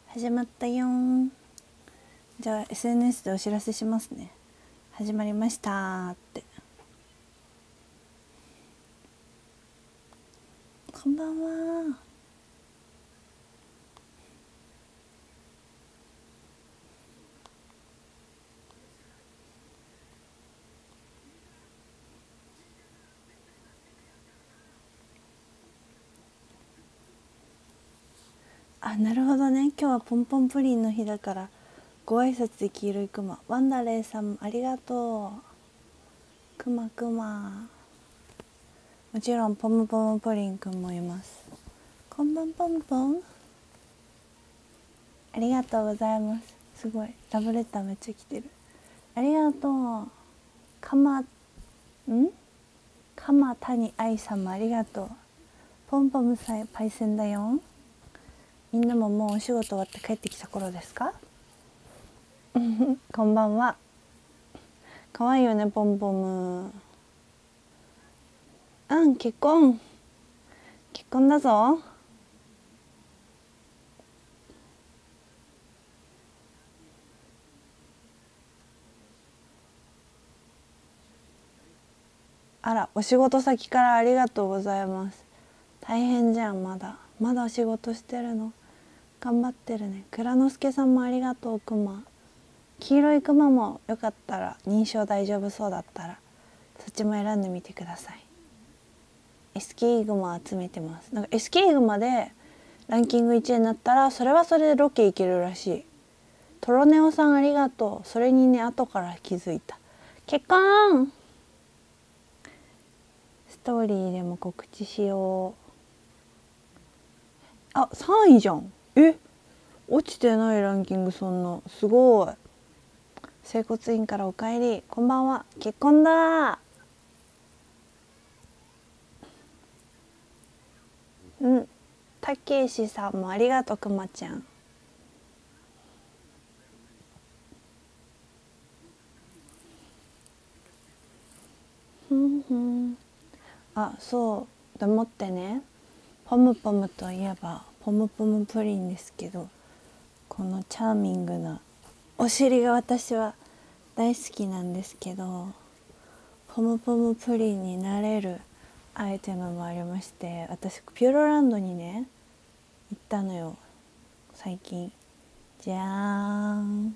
始まったよー。じゃあ SNS でお知らせしますね。始まりましたーって。こんばんは。あ、なるほどね。今日はポンポンプリンの日だからご挨拶で黄色いクマ。ワンダレーさんありがとう。クマクマ。もちろんポムポムプリンくんもいます。こんばんポンポン。ありがとうございます。すごいラブレターめっちゃ来てる。ありがとう。鎌谷愛さんもありがとう。ポンポムさんパイセンだよ。みんなももうお仕事終わって帰ってきた頃ですか？こんばんは。可愛いよねポンポム。結婚だぞ。あら、お仕事先からありがとうございます。大変じゃん。まだお仕事してるの。頑張ってるね。蔵之介さんもありがとう。クマ黄色いクマもよかったら認証大丈夫そうだったらそっちも選んでみてください。エスキーグマ集めてます。なんかエスキーグマでランキング1位になったらそれはそれでロケ行けるらしい。トロネオさんありがとう。それにね後から気づいた。結婚ストーリーでも告知しよう。あ、3位じゃん。落ちてないランキング。そんなすごい。整骨院からおかえり。こんばんは。結婚だ。たけしさんもありがとう。くまちゃん。あ、そうでもってね、ポムポムといえばポムポムプリンですけど、このチャーミングなお尻が私は大好きなんですけど、ポムポムプリンになれるアイテムもありまして、私ピューロランドにね行ったのよ最近。じゃーん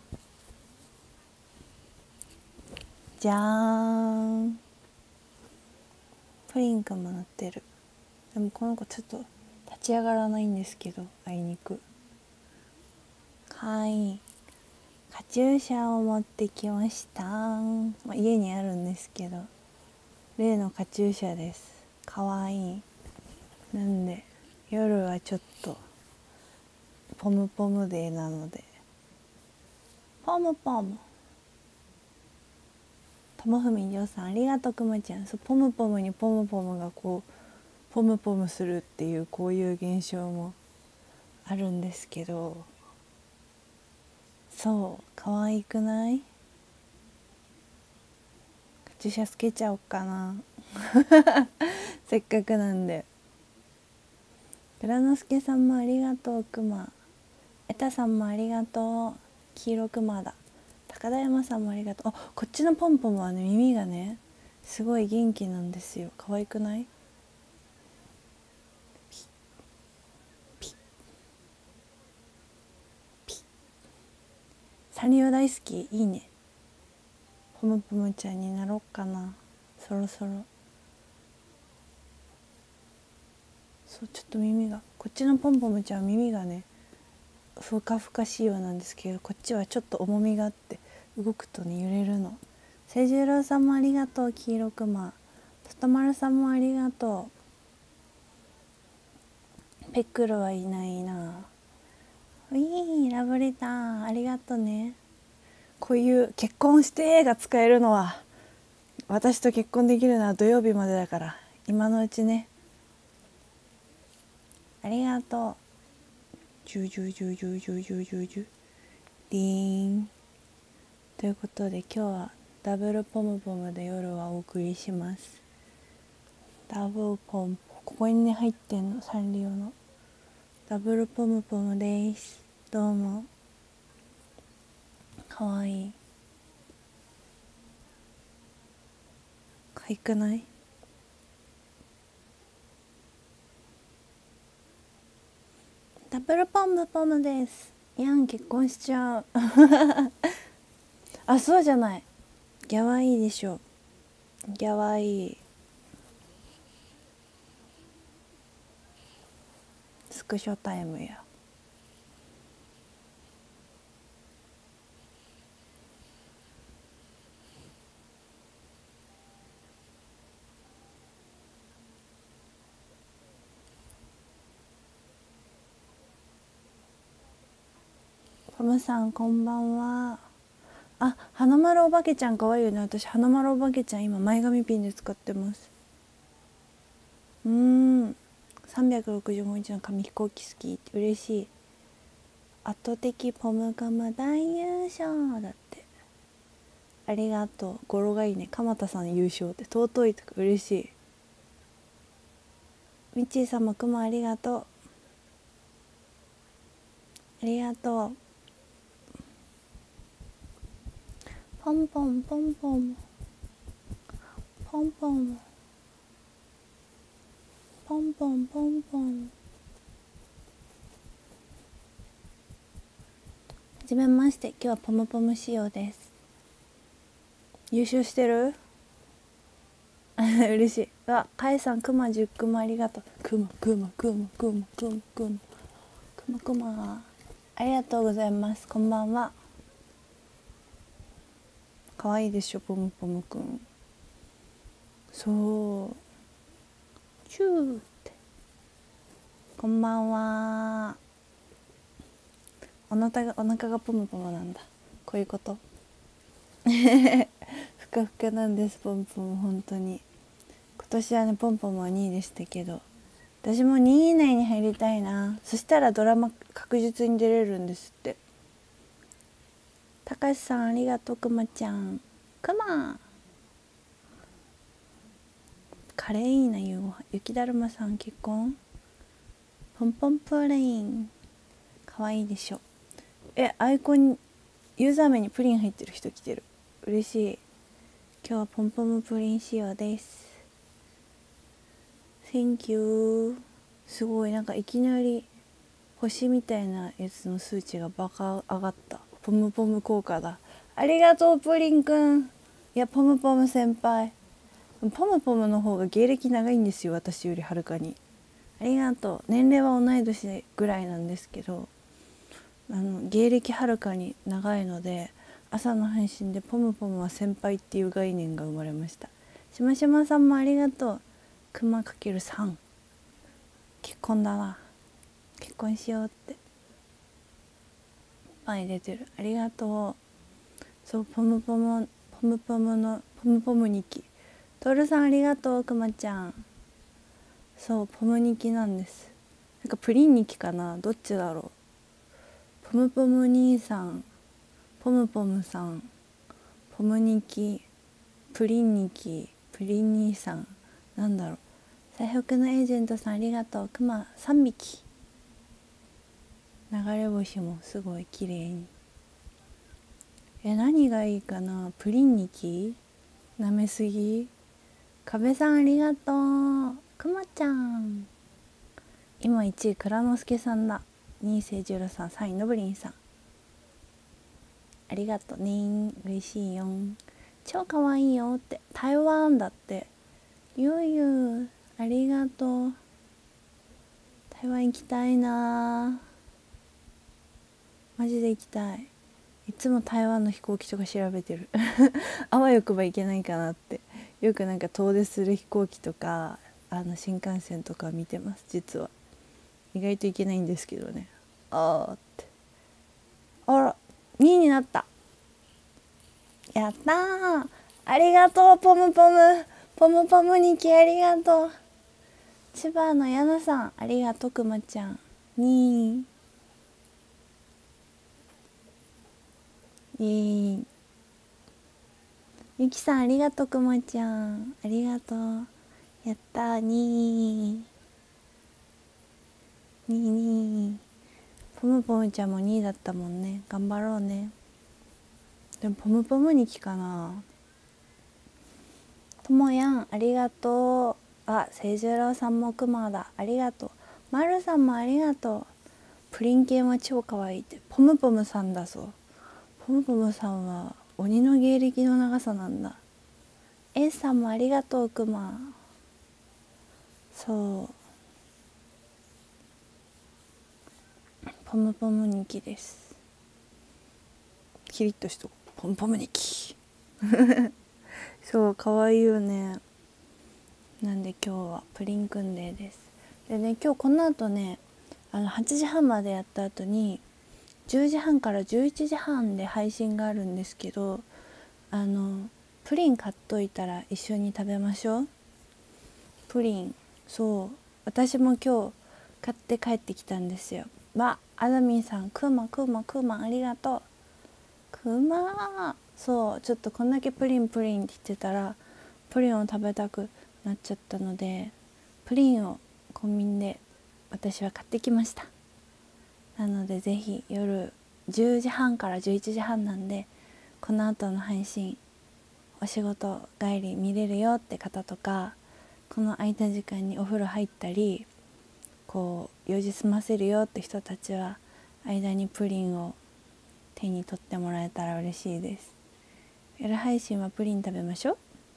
じゃーん。プリンくんも乗ってる。でもこの子ちょっと立ち上がらないんですけど、あいにく。はい、カチューシャを持ってきました。家にあるんですけど、例のカチューシャです。かわいい。なんで夜はちょっとポムポムデーなので、ポムポム。ともふみりょうさんありがとう。くまちゃん。そう、ポムポムにポムポムがこうポムポムするっていう、こういう現象もあるんですけど、そう可愛くない？カチューシャつけちゃおうかな。せっかくなんで。蔵之介さんもありがとう。くまえたさんもありがとう。黄色くまだ。高田山さんもありがとう。あ、こっちのポンポンはね、耳がねすごい元気なんですよ。可愛くない？サンリオ大好き。いいね。ポムポムちゃんになろっかな、そろそろ。そう、ちょっと耳が、こっちのポンポムちゃんは耳がねふかふか仕様なんですけど、こっちはちょっと重みがあって動くとね揺れるの。清十郎さんもありがとう。黄色くま。ととまるさんもありがとう。ペックルはいないな。ラブレターありがとね。こういう結婚してが使えるのは、私と結婚できるのは土曜日までだから、今のうちね。ありがとう。ジュジュジュジュジュジュジュジュディーン。ということで今日はダブルポムポムで夜はお送りします。ダブルポム、ここにね入ってんの、サンリオのダブルポムポムです。 どうも。かわいい。かわいくない？ダブルポムポムです。やん、結婚しちゃう。あ、そうじゃない。ギャワいいでしょ。ギャワいい。スクショタイムや。ポムさんこんばんは。あ、花丸おばけちゃんかわいいよね。私花丸おばけちゃん今前髪ピンで使ってます。365日の紙飛行機好きって嬉しい。圧倒的ポムカム大優勝だって。ありがとう。語呂がいいね。鎌田さん優勝って尊いとか嬉しい。みちーさんもくもありがとう。ありがとう。ポンポンポンポンポンポンポンポンポンポン。はじめまして。今日はポムポム仕様です。優勝してる？嬉しい。あ、かえさんくま10くまありがとう。くまくまくまくまくまくまくまくまありがとうございます。こんばんは。かわいいでしょポムポムくん。そうチューって。こんばんは。お腹がポムポムなんだ。こういうことふかふかなんです。ポムポム本当に。今年はねポンポムは2位でしたけど、私も2位以内に入りたいな。そしたらドラマ確実に出れるんですって。たかしさんありがとう。くまちゃんくまカレーいいな。夕ご飯。雪だるまさん結婚。ポンポンプリンかわいいでしょ。アイコンユーザー名にプリン入ってる人来てる。嬉しい。今日はポンポムプリン仕様です。 Thank you。 すごいなんかいきなり星みたいなやつの数値がバカ上がった。ポムポム効果だ。ありがとうプリンくん。いやポムポム先輩、ポムポムの方が芸歴長いんですよ、私よりはるかに。ありがとう。年齢は同い年ぐらいなんですけど、芸歴はるかに長いので、朝の配信でポムポムは先輩っていう概念が生まれました。しましまさんもありがとう。クマかける3。結婚だな。結婚しようって前出てる。ありがとう。そうポムポムのポムポムニキ。トールさんありがとう。くまちゃん。そうポムニキなんです。なんかプリンニキかな、どっちだろう。ポムポム兄さん、ポムポムさん、ポムニキ、プリンニキ、プリン兄さん、なんだろう。最北のエージェントさんありがとう。クマ3匹。流れ星もすごい綺麗に。何がいいかな。プリンニキ、なめすぎ。壁さんありがとう。くまちゃん。今1位蔵之介さんだ。2位清十郎さん、3位のぶりんさん。ありがとうね。嬉しいよ。超かわいいよって。台湾だって。ゆうゆうありがとう。台湾行きたいな。マジで行きたい。いつも台湾の飛行機とか調べてるあわよくば行けないかなって。よくなんか遠出する飛行機とか新幹線とか見てます。実は意外と行けないんですけどね。って。あら2位になった。やったー。ありがとうポムポム。ポムポムニキありがとう。千葉のやなさんありがとう。くまちゃん2位。ゆきさんありがとう。くまちゃんありがとう。やったー。2位ポポムポムちゃんも2位だったもんね。頑張ろうね。でもポムポム2期かな。ともやんありがとう。あ、清十郎さんもクマだ、ありがとう。まるさんもありがとう。プリン系は超可愛いって。ポムポムさんだぞ。ポムポムさんは鬼の芸歴の長さなんだ。エースさんもありがとうクマ。そうポムポム2期です。キリッとしとこう。ポムポム2期そう可愛いよね。なんで今日はプリンくんデーです。でね、今日この後ね8時半までやった後に10時半から11時半で配信があるんですけど、プリン買っといたら一緒に食べましょう。プリン、そう私も今日買って帰ってきたんですよ。あざみんさん、クーマありがとう。クマ、そうちょっとこんだけプリンって言ってたらプリンを食べたくなっちゃったので、プリンをコンビニで私は買ってきました。なのでぜひ夜10時半から11時半なんで、この後の配信お仕事帰り見れるよって方とか、この空いた時間にお風呂入ったりこう用事済ませるよって人たちは間にプリンを手に取ってもらえたら嬉しいです。夜配信はプリン食べましょ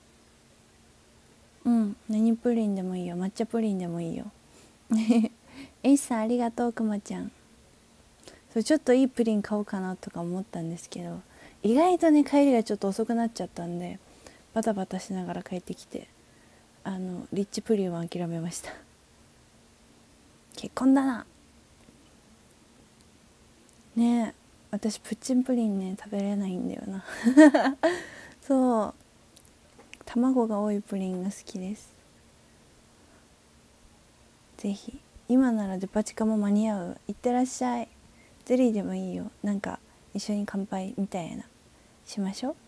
う。何プリンでもいいよ。抹茶プリンでもいいよエイさんありがとう。くまちゃん、そうちょっといいプリン買おうかなとか思ったんですけど、意外とね帰りがちょっと遅くなっちゃったんでバタバタしながら帰ってきてリッチプリンは諦めました。結婚だなね。え私プッチンプリンね食べれないんだよなそう卵が多いプリンが好きです。ぜひ今ならデパ地下も間に合う。いってらっしゃい。ゼリーでもいいよ。なんか一緒に乾杯みたいなしましょう。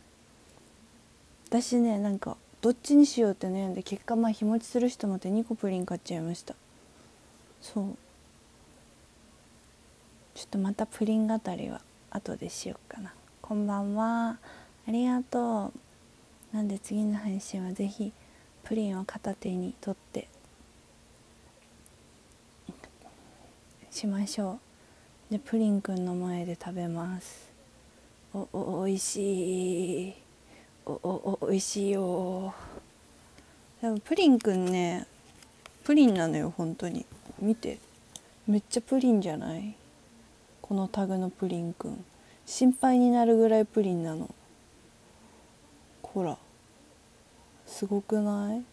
私ねなんかどっちにしようって悩んで、結果日持ちする人もって2個プリン買っちゃいました。そうちょっとまたプリン語りは後でしようかな。こんばんは、ありがとう。なんで次の配信はぜひプリンを片手に取ってしましょう。でプリンくんの前で食べます。おいしい。おいしいよ。でもプリンくんねプリンなのよ本当に。見てめっちゃプリンじゃない？このタグのプリンくん心配になるぐらいプリンなの。ほらすごくない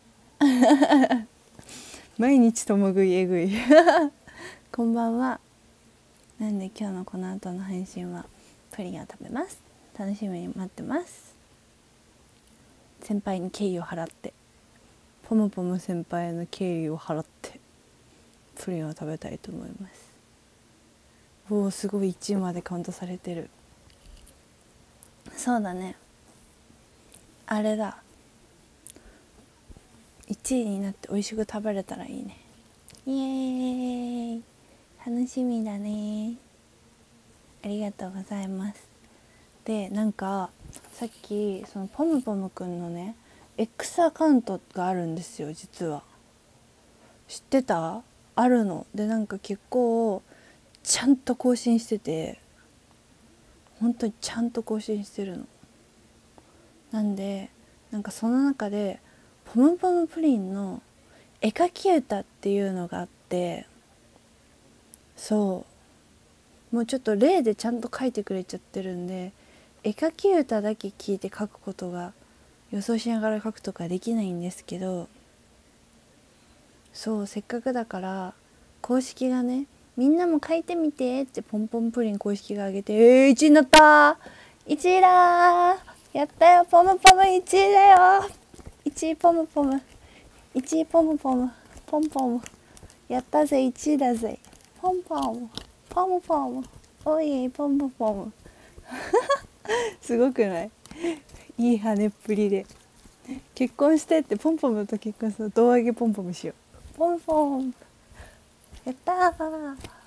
毎日ともぐいえぐいこんばんは。なんで今日のこの後の配信はプリンを食べます。楽しみに待ってます。先輩に敬意を払って、ポムポム先輩の敬意を払ってプリンを食べたいと思います。おおすごい1位までカウントされてる。そうだね、あれだ、1位になって美味しく食べれたらいいね。イエーイ、楽しみだね。ありがとうございます。でなんかさっきそのポムポムくんのね X アカウントがあるんですよ実は。知ってた？あるので、なんか結構ちゃんと更新してて、本当にちゃんと更新してるの。なんでなんかその中でポムポムプリンの絵描き歌っていうのがあって、そうもうちょっと例でちゃんと書いてくれちゃってるんで、絵描き歌だけ聞いて書くことが予想しながら書くとかできないんですけど、そうせっかくだから公式がね、みんなも書いてみてってポンポンプリン公式が上げて、1位になった、1位だー、やったよ、ポムポム1位だよ、1位ポムポム、1位ポムポム、ポンポム、やったぜ、1位だぜ、ポンポムポムポム、おいポンポポムすごくない？いい跳ねっぷりで。結婚してってポンポムと結婚する胴上げポンポムしよう。ポンポンやったー、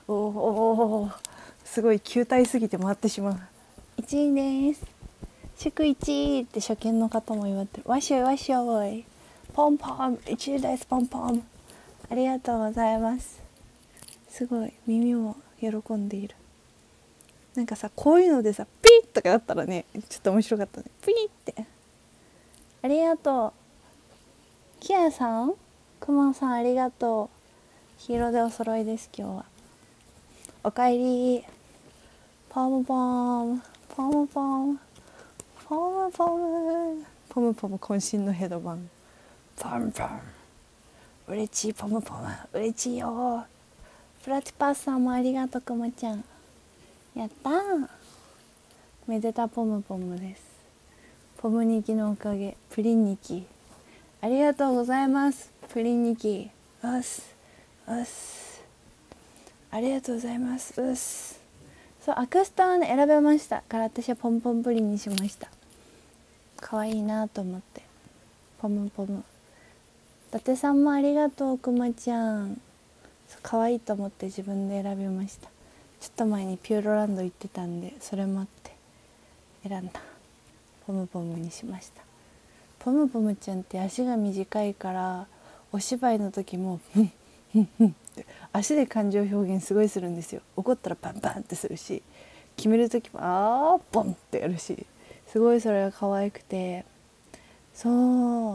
おお、すごい球体すぎて回ってしまう。1位です。祝1位って初見の方も言われてる。わしょいわしょい、ポンポン1位です、ポンポン。ありがとうございます。すごい耳も喜んでいる。なんかさ、こういうのでさ、ピッとかだったらね、ちょっと面白かったね。ピッって。ありがとう。キアさん、くまさん、ありがとう。黄色でお揃いです、今日は。おかえり。ポムポムポムポムポムポムポムポム、渾身のヘドバン。ポムポム、嬉しい。ポムポム嬉しいよ。プラティパスさんもありがとう、くまちゃん。やったー。めでたポムポムです。ポムニキのおかげ。プリンニキ、ありがとうございます。プリンニキ、うっすうっす、ありがとうございます。うっす。そう、アクスタはね選べましたから、私はポンポンプリンにしました。可愛いなと思って。ポムポム。伊達さんもありがとう、くまちゃん。可愛いと思って自分で選びました。ちょっと前にピューロランド行ってたんで、それもあって選んだ。ポムポムにしました。ポムポムちゃんって足が短いから、お芝居の時もフンフンフンって足で感情表現すごいするんですよ。怒ったらパンパンってするし、決める時もボンってやるし、すごいそれが可愛くて。そう、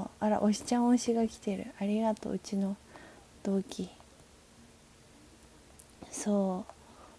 あら、おしちゃん推しが来てる。ありがとう、うちの同期。そう、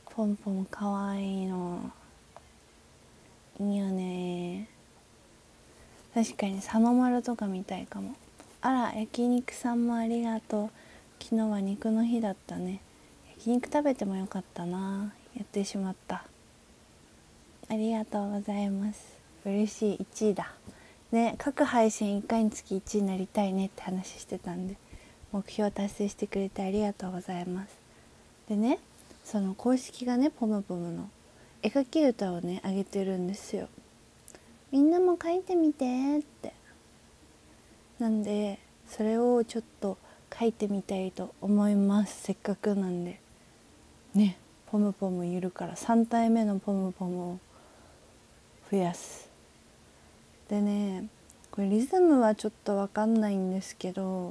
ポンポン可愛いの。いいよね。確かに佐野丸とか見たいかも。あら、焼肉さんもありがとう。昨日は肉の日だったね。焼肉食べてもよかったな。やってしまった。ありがとうございます。嬉しい。1位だね。各配信1回につき1位になりたいねって話してたんで、目標達成してくれてありがとうございます。でね、その公式がね、ポムポムの絵描き歌をねあげてるんですよ。みんなも描いてみてって。なんでそれをちょっと描いてみたいと思います。せっかくなんでね。ポムポムいるから3体目のポムポムを増やす。でね、これリズムはちょっと分かんないんですけど、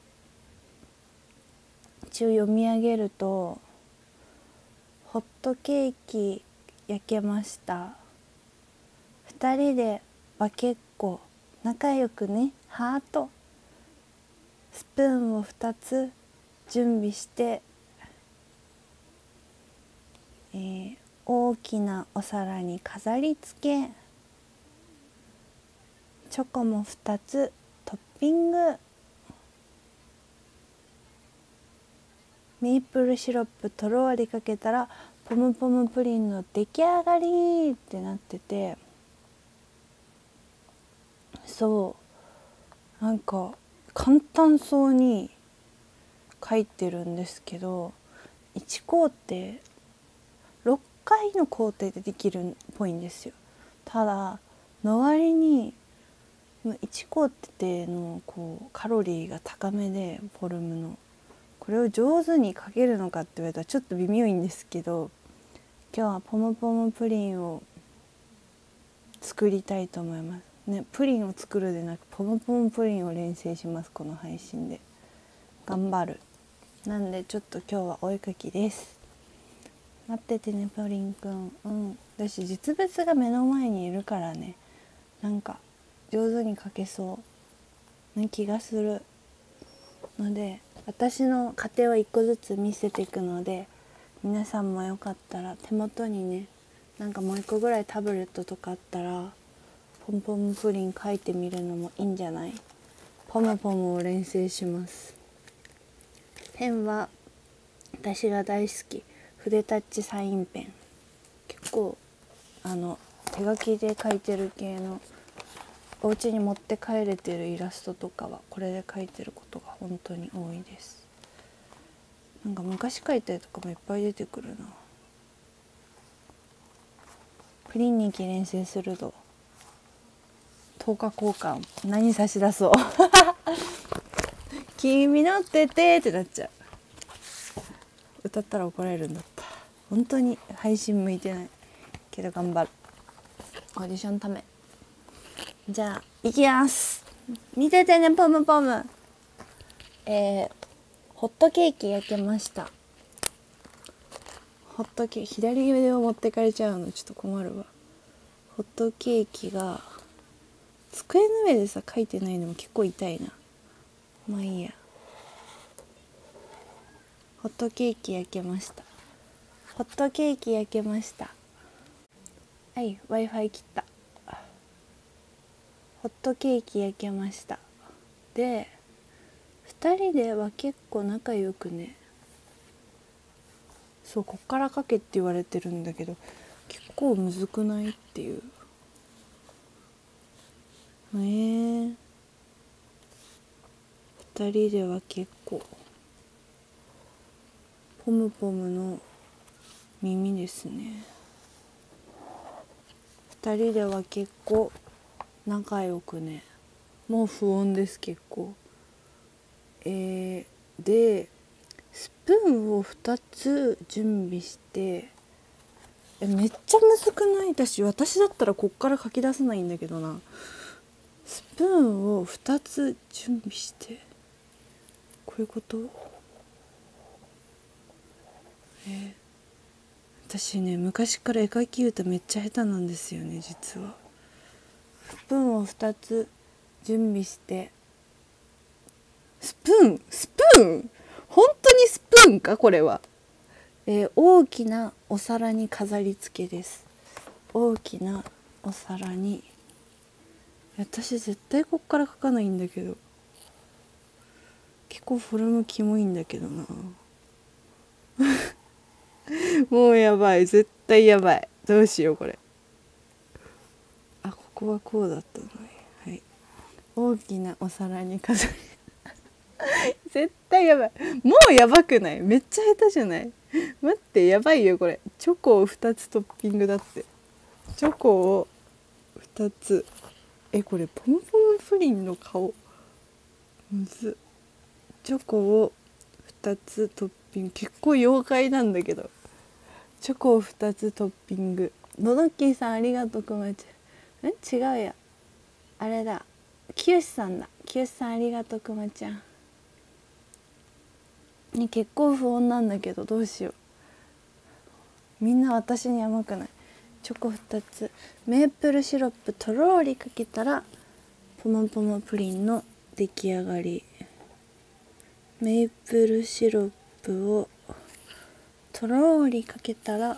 一応読み上げると、ホットケーキ焼けました。2人でバケっこ仲良くね、ハート。スプーンを2つ準備して、大きなお皿に飾り付け。チョコも2つトッピング。メープルシロップとろわりかけたらポムポムプリンの出来上がりってなってて、そうなんか簡単そうに書いてるんですけど、1工程6回の工程でできるっぽいんですよ。ただの割に1工程のこうカロリーが高めで、フォルムのこれを上手にかけるのかって言われたらちょっと微妙いんですけど、今日はポムポムプリンを作りたいと思いますね。プリンを作るでなくポムポムプリンを練習します。この配信で頑張る。なんでちょっと今日はお絵描きです。待っててね、プリンくん。私実物が目の前にいるからね、なんか上手に描けそうな気がするので、私の過程を1個ずつ見せていくので、皆さんもよかったら手元にね、なんかもう1個ぐらいタブレットとかあったらポムポムプリン描いてみるのもいいんじゃない。ポムポムを練習します。ペンは私が大好き筆タッチサインペン。結構手書きで描いてる系の、お家に持って帰れてるイラストとかはこれで描いてることが本当に多いです。なんか昔描いた絵とかもいっぱい出てくるな。プリン日記練習すると10日交換何差し出そう君のっててってなっちゃう。歌ったら怒られるんだった。 本当に配信向いてないけど頑張る。オーディションため。じゃあ行きます。見ててねポムポム。ホットケーキ焼けました。ホットケーキ左腕を持ってかれちゃうのちょっと困るわ。ホットケーキが机の上でさ書いてないのも結構痛いな。まあいいや。ホットケーキ焼けました。ホットケーキ焼けました。はい、Wi-Fi 切った。ホットケーキ焼けました。で2人では結構仲良くね。そう、こっからかけって言われてるんだけど結構むずくないっていう。2人では結構ポムポムの耳ですね。2人では結構仲良くね。もう不穏です結構。でスプーンを2つ準備して、めっちゃむずくない？私だったらこっから書き出せないんだけどな。スプーンを2つ準備してこういうこと？私ね昔から絵描き歌めっちゃ下手なんですよね実は。スプーンを2つ準備してスプーン本当にスプーンかこれは。大きなお皿に飾り付けです。大きなお皿に。私絶対こっから描かないんだけど結構フォルムキモいんだけどなもうやばい、絶対やばい。どうしようこれ。あ、ここはこうだったのね。はい、大きなお皿に飾り絶対やばい。もうやばくない？めっちゃ下手じゃない？待ってやばいよこれ。チョコを2つトッピングだって。チョコを2つ。これポムポムプリンの顔むず。チョコを2つトッピング。結構妖怪なんだけど。チョコを2つトッピング。のどっきーさんありがとう。くまちゃん違うや、あれだ、きよしさんだ。きよしさんありがとう。くまちゃんに結構不穏なんだけどどうしよう。みんな私に甘くない。チョコ2つ、メープルシロップとろーりかけたらポムポムプリンの出来上がり。メープルシロップをとろーりかけたら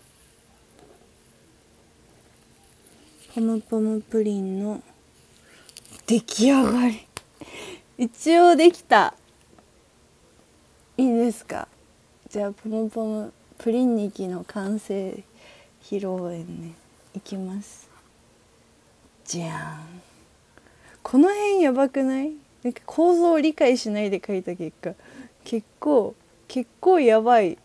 ポムポムプリンの出来上がり一応できた。いいですか？じゃあポムポムプリンニキの完成披露宴ね、いきます。じゃーん。この辺やばくない？なんか構造を理解しないで描いた結果結構やばい。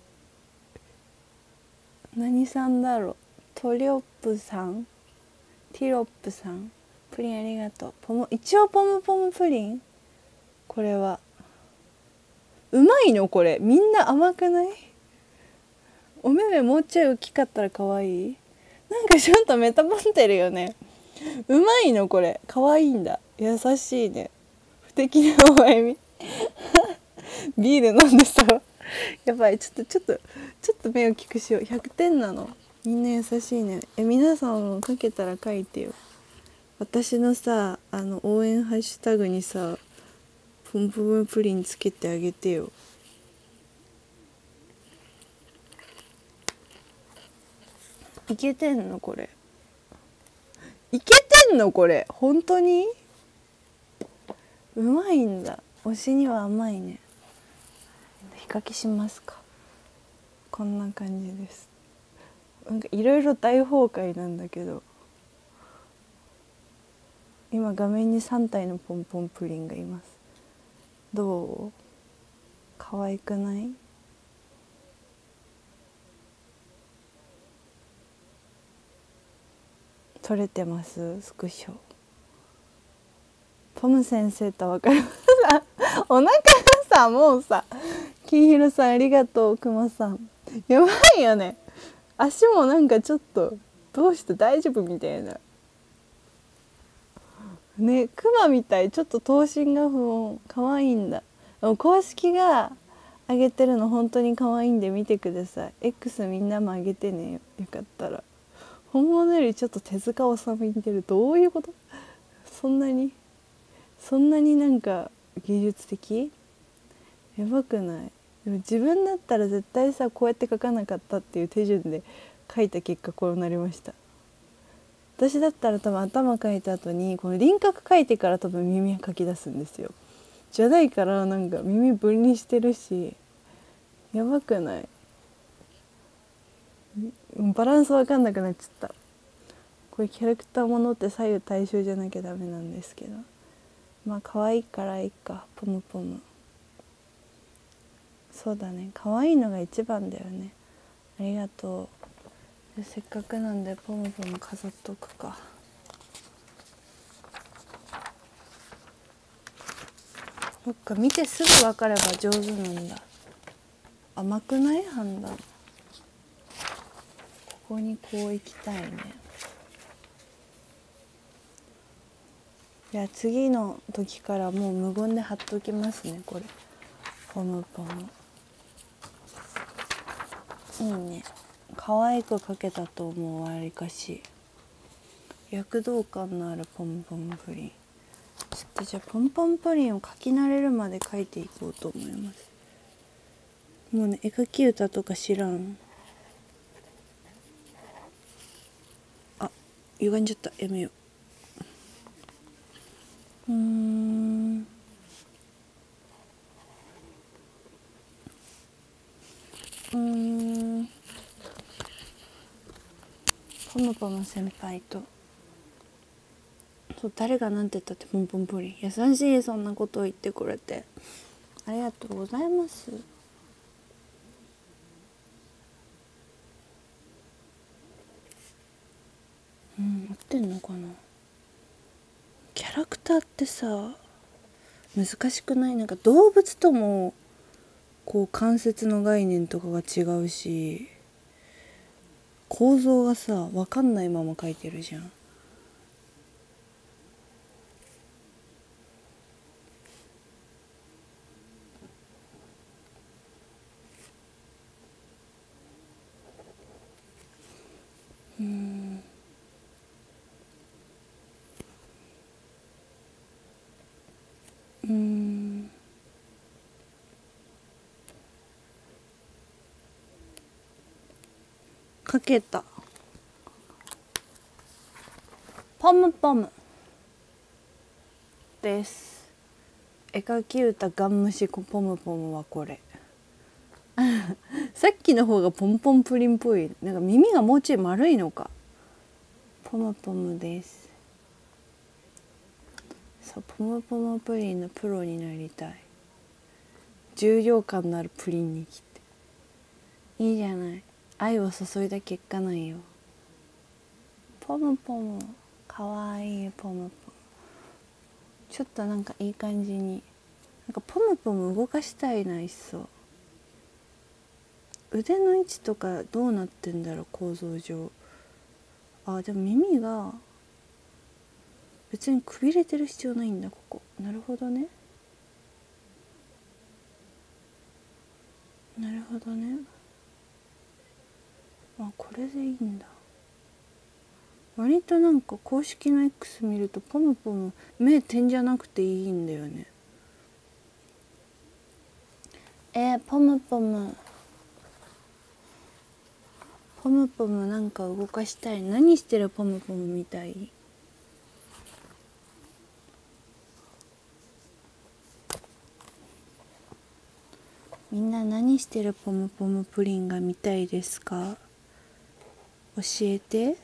何さんだろう。トリオップさん、ティロップさん、プリンありがとう。一応ポムポムプリン。これはうまいの？これみんな甘くない？お目目もうちょい大きかったら可愛い。なんかちょっとメタボってるよね。うまいの？これ可愛いんだ。優しいね。不敵なお前みビール飲んでさやばい。ちょっと目を大きくしよう。100点なの。みんな優しいね。皆さんも書けたら書いてよ。私のさ応援ハッシュタグにさポムポムプリンつけてあげてよ。いけてんのこれ？いけてんのこれ？本当にうまいんだ。推しには甘いね。日かけしますか。こんな感じです。なんかいろいろ大崩壊なんだけど今画面に3体のポンポンプリンがいます。どう？可愛くない？撮れてます？スクショ。ポム先生と分かりますお腹がさもうさ金ひろさんありがとう。くまさんやばいよね。足もなんかちょっとどうして大丈夫みたいなね。クマみたい、ちょっと頭身が不穏。可愛いんだ。でも公式が上げてるの本当に可愛いんで見てください。 X みんなも上げてね、よかったら。本物よりちょっと手塚治虫に似てる。どういうこと？そんなになんか技術的？やばくない？でも自分だったら絶対さ、こうやって描かなかったっていう手順で描いた結果こうなりました。私だったら多分頭描いた後にこの輪郭描いてから多分耳描き出すんですよ。じゃないからなんか耳分離してるし、やばくない？バランスわかんなくなっちゃった。これキャラクターものって左右対称じゃなきゃダメなんですけど、まあ可愛いからいいか。ポムポム、そうだね、可愛いのが一番だよね。ありがとう。せっかくなんでポムポム飾っとくか。そっか、見てすぐ分かれば上手なんだ。甘くない？判断。ここにこう行きたいね。いや、次の時からもう無言で貼っときますね、これ。ポムポムいいね。可愛く描けたと思う。わりかし躍動感のあるポムポムプリン。ちょっとじゃあポンポンプリンを描き慣れるまで描いていこうと思います。もうね、絵描き歌とか知らん。あ、歪んじゃった。やめよう。ポムポム先輩と、そう、誰がなんて言ったってポンポンプリン。優しい、そんなことを言ってくれて。ありがとうございます。合ってんのかな。キャラクターってさ、難しくない？なんか動物ともこう関節の概念とかが違うし、構造がさ分かんないまま描いてるじゃん。描けた。ポムポムです。絵描き歌ガンムシポムポムはこれ。さっきの方がポンポンプリンっぽい。なんか耳がもうちょい丸いのか。ポムポムです。そう、ポムポムプリンのプロになりたい。重量感のあるプリンに切って。いいじゃない。愛を注いだ結果なんよ。ポムポムかわいい。ポムポムちょっとなんかいい感じに、なんかポムポム動かしたいな。いっそ腕の位置とかどうなってんだろう、構造上。あ、でも耳が別にくびれてる必要ないんだ、ここ。なるほどね、なるほどね。あ、これでいいんだ。割となんか公式の X 見るとポムポム目点じゃなくていいんだよね。ポムポムポムポムなんか動かしたい。何してるポムポムみたい。みんな何してるポムポムプリンが見たいですか？教えて。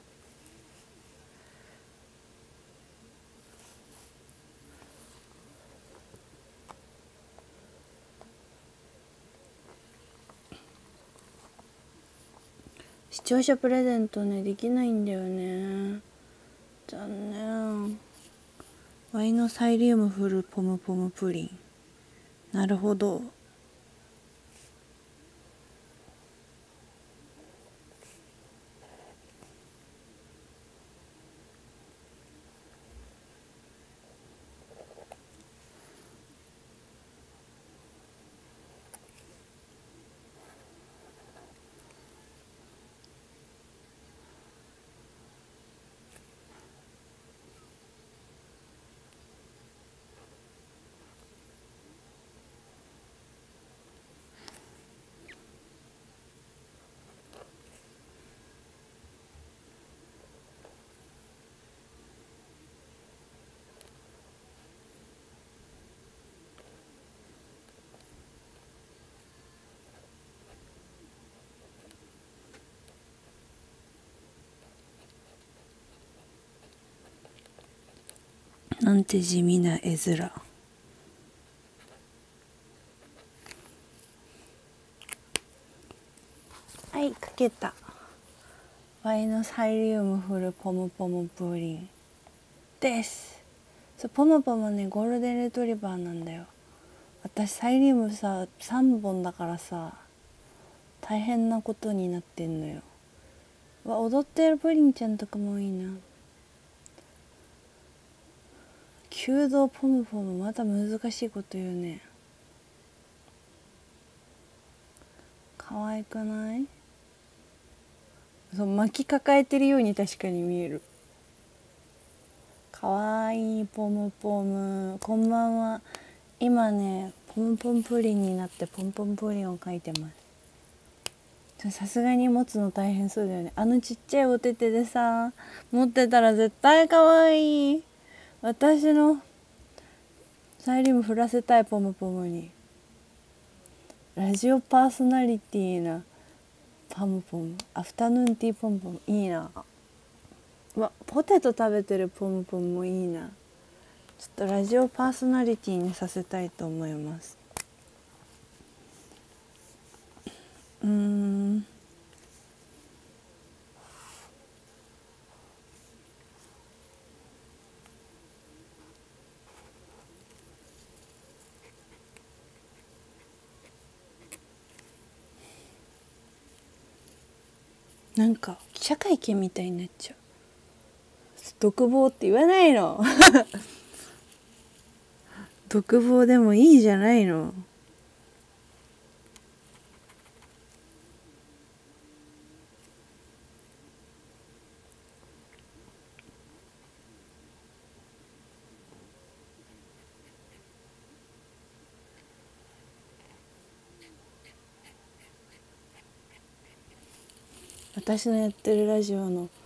視聴者プレゼントね、できないんだよね。残念。ワイのサイリウムフルポムポムプリン。なるほど。 なんて地味な絵面。はい、かけた。ワイのサイリウムフルポムポムプリンです。そう、ポムポムね、ゴールデンレトリバーなんだよ。私サイリウムさ3本だからさ、大変なことになってんのよ。踊ってるプリンちゃんとかもいいな。弓道ポムポムまた難しいこと言うね。可愛くない？そう、巻き抱えてるように確かに見える。かわいいポムポム、こんばんは。今ねポムポムプリンになってポムポムプリンを描いてます。さすがに持つの大変そうだよね。あのちっちゃいお手手でさ持ってたら絶対かわいい。私のサイリウム振らせたい。ポムポムにラジオパーソナリティなパムポム、アフタヌーンティーポムポムいいな。ポテト食べてるポムポムもいいな。ちょっとラジオパーソナリティにさせたいと思います。なんか記者会見みたいになっちゃう。独房って言わないの独房でもいいじゃないの。私のやってるラジオの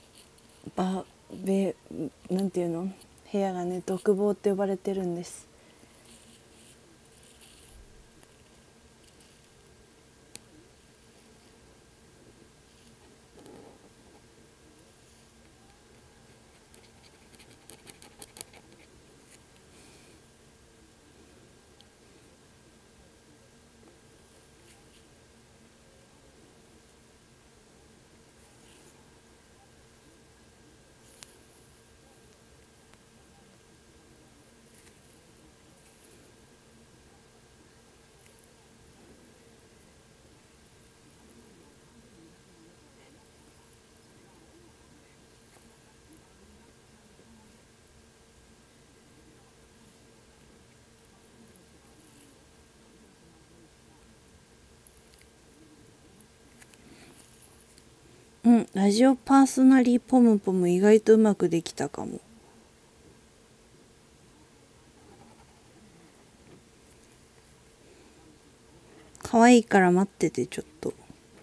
なんていうの、部屋がね独房って呼ばれてるんです。ラジオパーソナリーポムポム意外とうまくできたかも。可愛いから待ってて、ちょっと。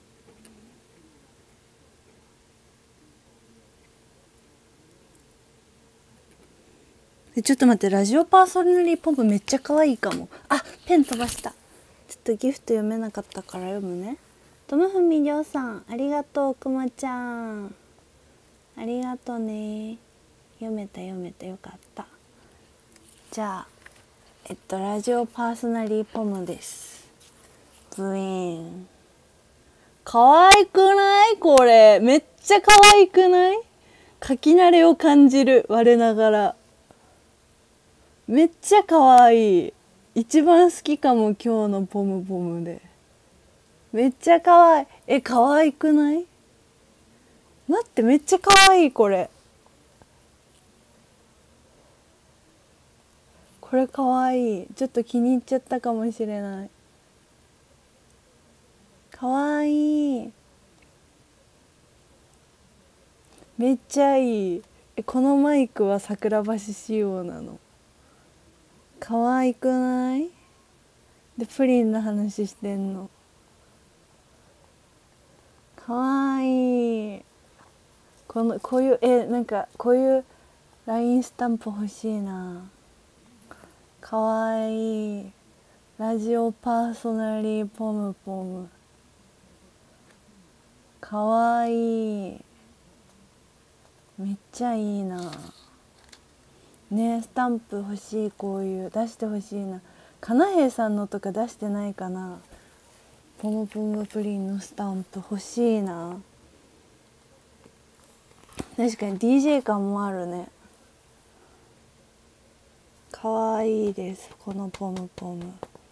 ちょっと待って、ラジオパーソナリーポムめっちゃ可愛いかも。あ、ペン飛ばした。ちょっとギフト読めなかったから読むね。ともふみりょうさん、ありがとう。くまちゃん、ありがとね。読めたよかった。じゃあラジオパーソナリーポムです。ブイーン。可愛くない？これめっちゃ可愛くない？書き慣れを感じる。我ながらめっちゃ可愛い。一番好きかも、今日のポムポムで。めっちゃ可愛い。可愛くない？待って、めっちゃ可愛い。これ可愛い。ちょっと気に入っちゃったかもしれない。可愛い。めっちゃいい。このマイクは桜橋仕様なの。可愛くない？でプリンの話してんの。可愛い。こういうなんかこういうラインスタンプ欲しいな。可愛い。ラジオパーソナリーポムポム。可愛い。めっちゃいいな。 ね、スタンプ欲しい。こういう出してほしいな。かなへいさんのとか出してないかな。ポムポムプリンのスタンプ欲しいな。確かに DJ 感もあるね。かわいいです、このポムポム。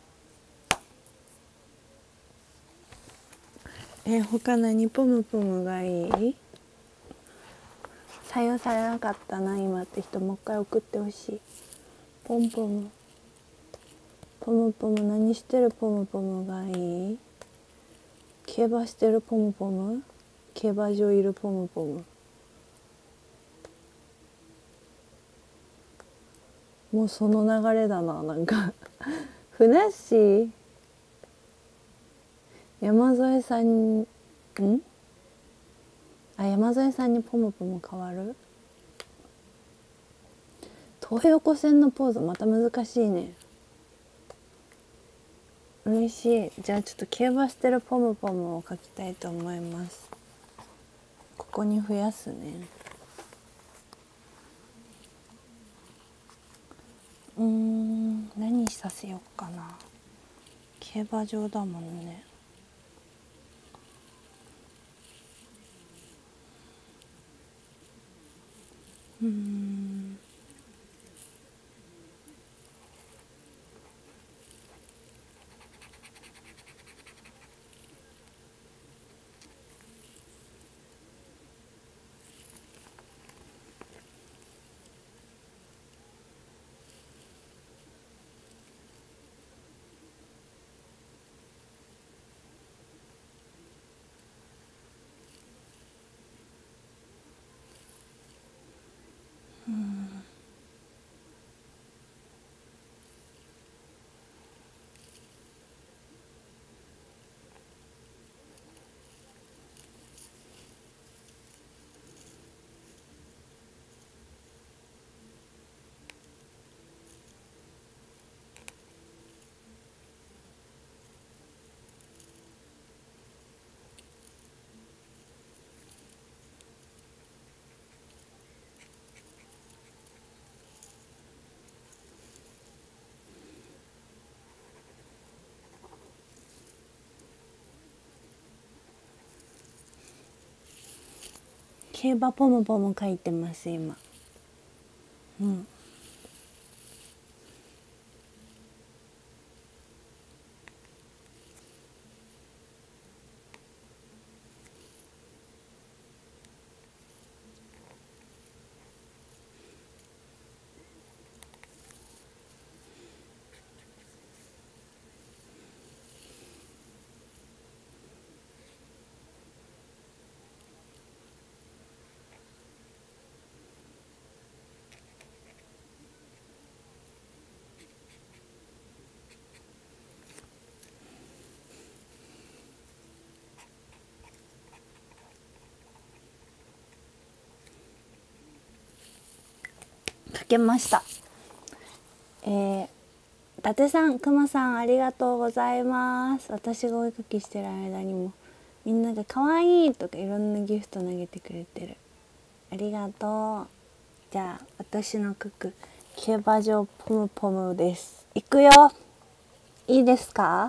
他何ポムポムがいい？採用されなかったな今って人、もう一回送ってほしい。ポンポムポムポム、何してるポムポムがいい？競馬してるポムポム？競馬場いるポムポム？もうその流れだな、なんかふなっしー、山添さん山添さんにポムポム変わる？東横線のポーズまた難しいね。嬉しい。じゃあちょっと競馬してるポムポムを描きたいと思います。ここに増やすね。何させようかな。競馬場だもんね。競馬ポムポム描いてます今。描けました。伊達さん、くまさん、ありがとうございます。私がお絵描きしてる間にもみんなが可愛いとかいろんなギフト投げてくれてる。ありがとう。じゃあ私の描く競馬場ポムポムです。いくよ。いいですか？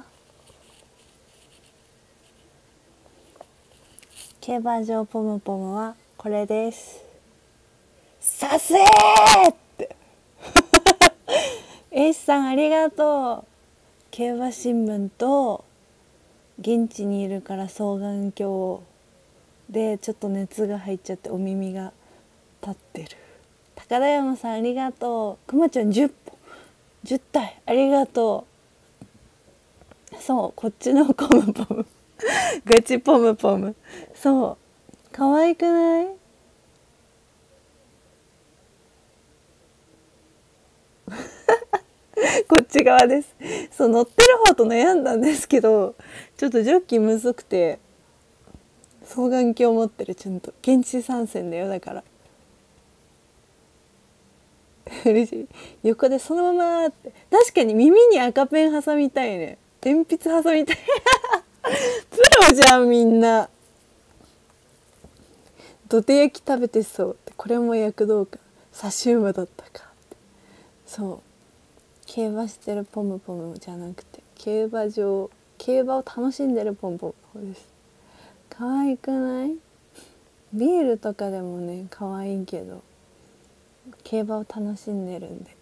競馬場ポムポムはこれです。させーってエイスさんありがとう。競馬新聞と現地にいるから双眼鏡でちょっと熱が入っちゃってお耳が立ってる。高田山さんありがとう。くまちゃん10体ありがとう。そう、こっちのポムポムガチポムポム。そう可愛くない？こっち側です。そう、乗ってる方と悩んだんですけどちょっとジョッキむずくて、双眼鏡持ってる。ちゃんと現地参戦だよ。だから嬉しい。横でそのままって。確かに耳に赤ペン挟みたいね。鉛筆挟みたいプロじゃんみんな。土手焼き食べてそうって。これも躍動感。サシウマだったかって。 そう競馬してるポムポムじゃなくて競馬を楽しんでるポムポムの方です。可愛くない？ビールとかでもね可愛いけど競馬を楽しんでるんで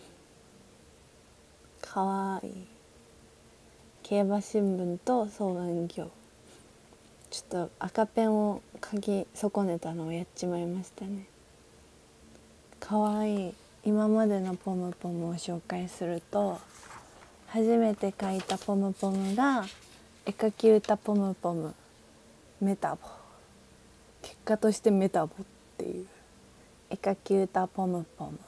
可愛い。競馬新聞と双眼鏡、ちょっと赤ペンを書き損ねたのをやっちまいましたね。可愛い。今までのポムポムを紹介すると、初めて描いたポムポムが絵描き歌ポムポムメタボ、結果としてメタボっていう絵描き歌ポムポム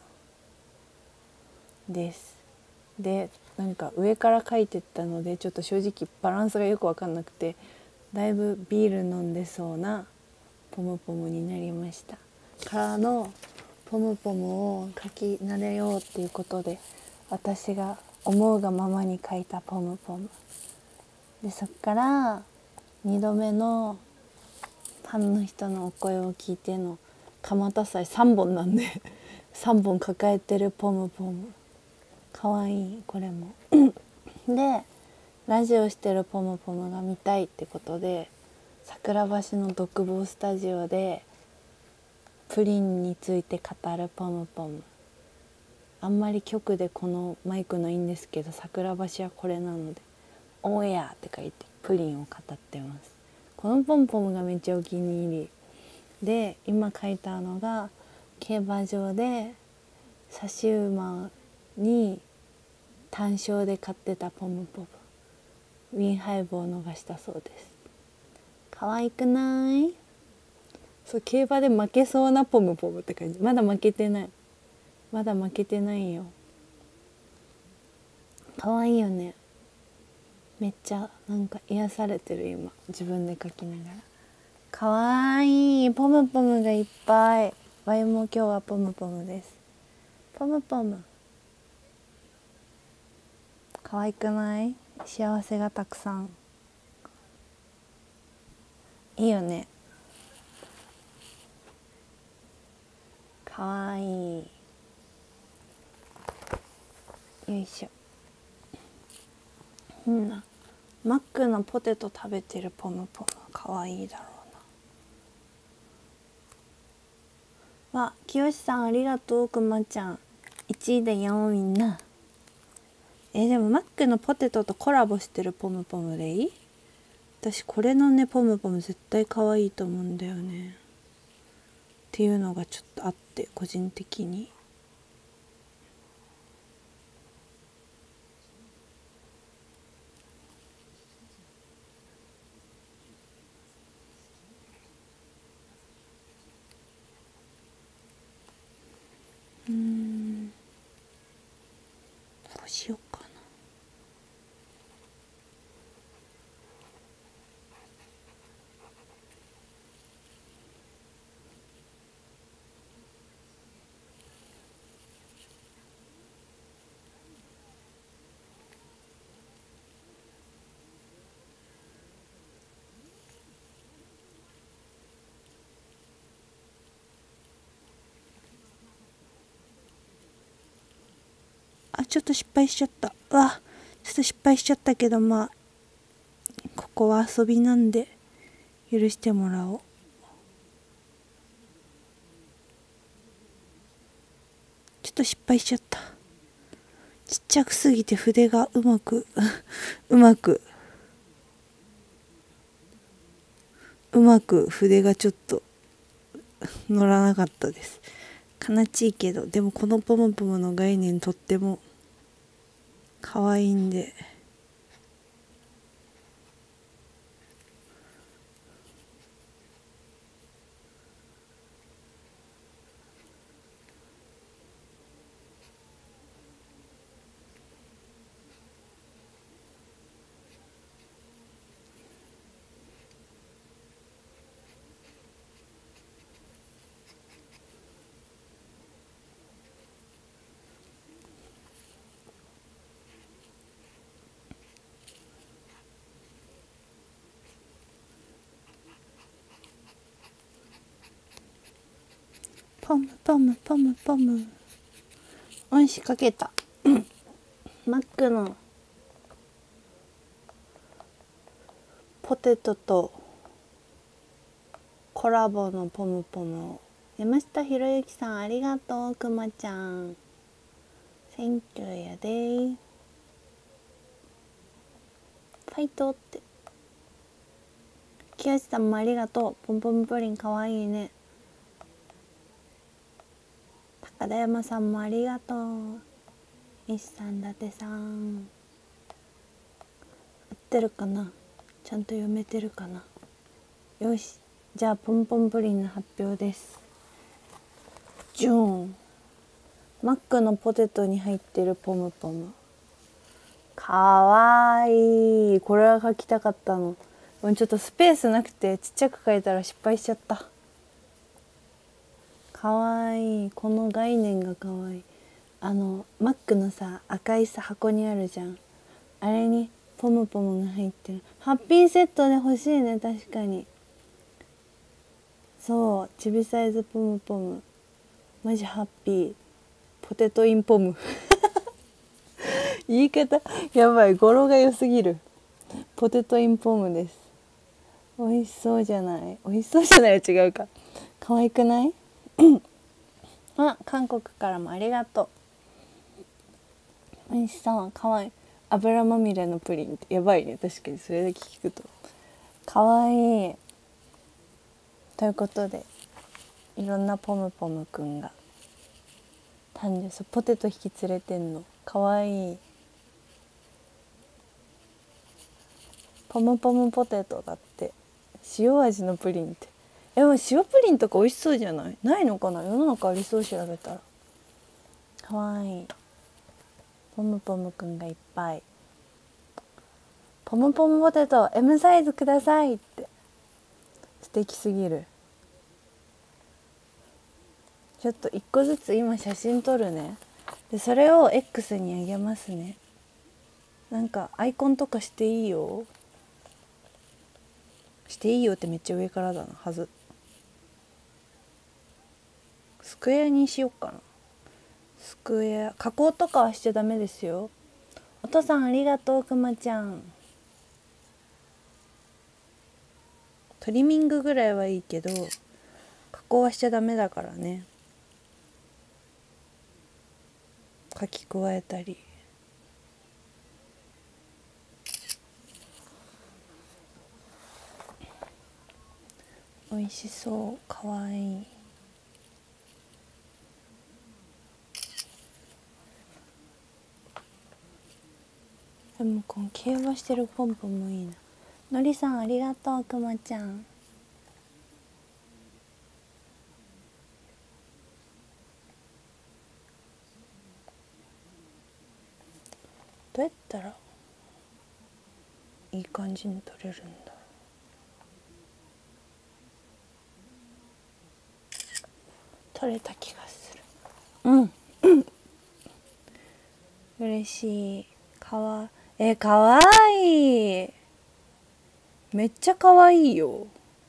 です。でなんか上から描いてったのでちょっと正直バランスがよく分かんなくて、だいぶビール飲んでそうなポムポムになりました。からのポムポムを描き慣れようっていうことで、私が思うがままに描いたポムポムで、そっから2度目のファンの人のお声を聞いての蒲田祭3本なんで3本抱えてるポムポムかわいい。これもでラジオしてるポムポムが見たいってことで、桜橋の独房スタジオでプリンについて語るポムポム。あんまり局でこのマイクのいいんですけど、桜橋はこれなのでオンエアって書いてプリンを語ってます。このポムポムがめっちゃお気に入りで、今書いたのが競馬場で差し馬に単勝で買ってたポムポム、ウィンハイブを逃したそうです。可愛くない？そう、競馬で負けそうなポムポムって感じ。まだ負けてない、まだ負けてないよ。可愛いよね。めっちゃなんか癒されてる今、自分で描きながら。可愛いポムポムがいっぱい。ワイも今日はポムポムです。ポムポム可愛くない？幸せがたくさん。いいよね。可愛い。よいしょ。マックのポテト食べてるポムポム可愛いだろうな。わ、きよしさんありがとう。くまちゃん1位だよみんな。でもマックのポテトとコラボしてるポムポムでいい？私これのねポムポム絶対可愛いと思うんだよねっていうのがちょっとあって、個人的に。どうしようかな。ちょっと失敗しちゃった。ちょっと失敗しちゃったけど、まあここは遊びなんで許してもらおう。ちょっと失敗しちゃった。ちっちゃくすぎて筆がうまく筆がちょっと乗らなかったです。悲しいけど、でもこのポムポムの概念とっても可愛いんで。ポムポムポムポムよしかけたマックのポテトとコラボのポムポムを。山下ひろゆきさんありがとう。くまちゃんセンキューやでー。ファイトって。清さんもありがとう。ポンポンプリンかわいいね。高田山さんもありがとう。石さん伊達さん合ってるかな、ちゃんと読めてるかな。よし、じゃあポンポンプリンの発表です。ジューン。マックのポテトに入ってるポムポムかわいい。これは書きたかったの。ちょっとスペースなくてちっちゃく書いたら失敗しちゃった。かわいい。この概念がかわいい。マックのさ赤いさ箱にあるじゃん、あれにポムポムが入ってる。ハッピーセットで欲しいね。確かにそう、ちびサイズポムポムマジハッピー。ポテトインポム言い方やばい、語呂が良すぎる。ポテトインポムです。美味しそうじゃない。美味しそうじゃないは違うか。可愛くないあ、韓国からもありがとう。美味しそう、可愛い。油まみれのプリンってやばいね。確かにそれだけ聞くと可愛い。ということでいろんなポムポムくんが誕生。そう、ポテト引き連れてんの可愛い。ポムポムポテトだって。塩味のプリンって。でも塩プリンとか美味しそうじゃない？ないのかな、世の中ありそう。調べたら。かわいい。ポムポムくんがいっぱい。ポムポムポテト M サイズくださいって。素敵すぎる。ちょっと一個ずつ今写真撮るね。でそれを X にあげますね。なんかアイコンとかしていいよ。していいよってめっちゃ上からだなはず。スクエアにしよっかな。スクエア加工とかはしちゃダメですよ。お父さんありがとう。くまちゃんトリミングぐらいはいいけど加工はしちゃダメだからね。書き加えたり。美味しそう。かわいい。でもこの競馬してるポンポンもいいな。のりさんありがとう。くまちゃんどうやったらいい感じに撮れるんだ。撮れた気がする。うん嬉しい。かわいい。めっちゃかわいいよ。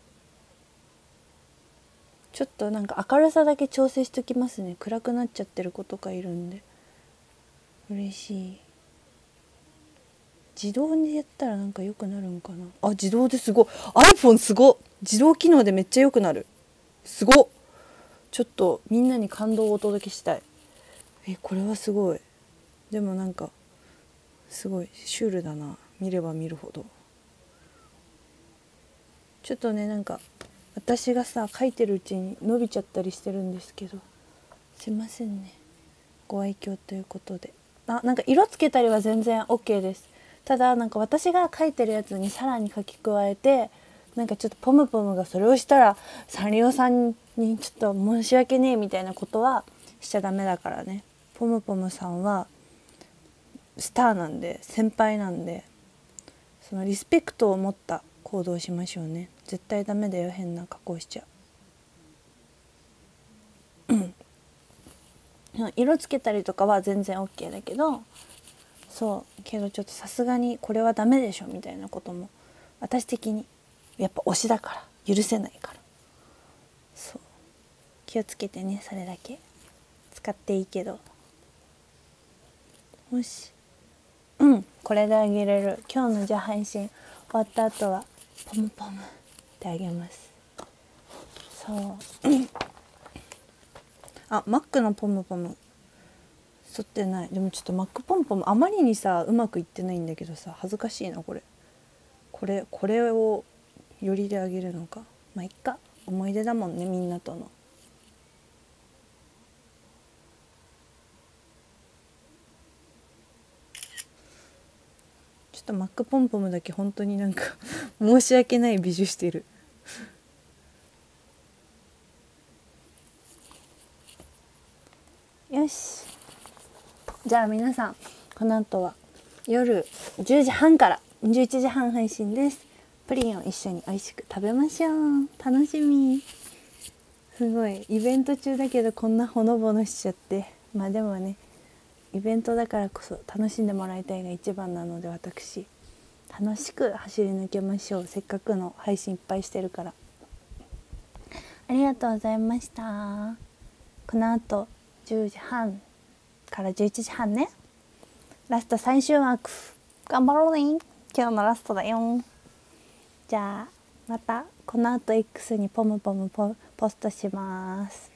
ちょっとなんか明るさだけ調整しときますね。暗くなっちゃってる子とかいるんで。嬉しい。自動にやったらなんか良くなるんかな。あ、自動ですごい。 iPhone すごっ。自動機能でめっちゃ良くなる。すごっ。ちょっとみんなに感動をお届けしたい。これはすごい。でもなんかすごいシュールだな。見れば見るほど。ちょっとね、なんか私がさ書いてるうちに伸びちゃったりしてるんですけど、すいませんね。ご愛嬌ということで。なんか色つけたりは全然 OK です。ただなんか私が書いてるやつにさらに書き加えて、なんかちょっとポムポムがそれをしたらサンリオさんにちょっと申し訳ねえみたいなことはしちゃダメだからね。ポムポムさんはスターなんで、先輩なんで、そのリスペクトを持った行動をしましょうね。絶対ダメだよ、変な加工しちゃう。色つけたりとかは全然 OK だけど、そうけどちょっとさすがにこれはダメでしょみたいなことも私的にやっぱ推しだから許せないから、そう気をつけてね。それだけ使っていいけどもしこれであげれる。今日のじゃあ配信終わった後はポムポムってあげます。そうあ、マックのポムポム吸ってない。でもちょっとマックポムポムあまりにさうまくいってないんだけどさ、恥ずかしいな。これをよりであげるのか。まあいっか、思い出だもんね、みんなとの。ちょっとマックポンポムだけ本当になんか申し訳ない美女してる。よし、じゃあ皆さん、この後は夜10時半から11時半配信です。プリンを一緒に美味しく食べましょう。楽しみ。すごいイベント中だけどこんなほのぼのしちゃって、まあでもね、イベントだからこそ楽しんでもらいたいが一番なので、私楽しく走り抜けましょう。せっかくの配信いっぱいしてるから。ありがとうございました。この後10時半から11時半ね、ラスト最終枠頑張ろうね。今日のラストだよ。じゃあまたこの後 X にポムポムポストします。